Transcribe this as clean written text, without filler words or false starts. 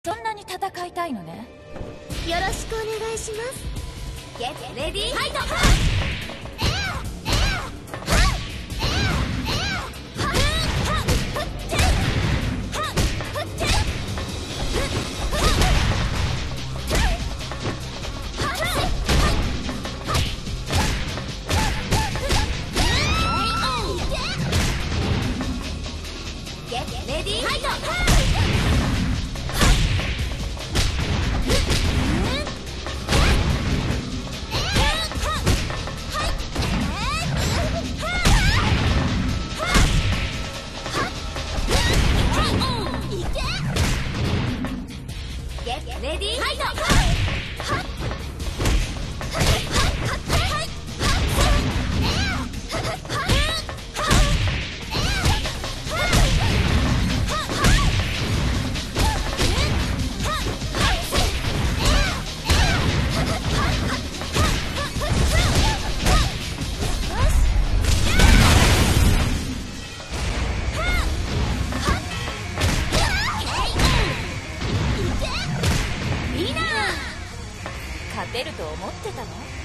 そんなに戦いたいのね。 よろしくお願いします。ゲットレディーファイト。ゲットレディーファイト。レディーファイト。 勝てると思ってたの？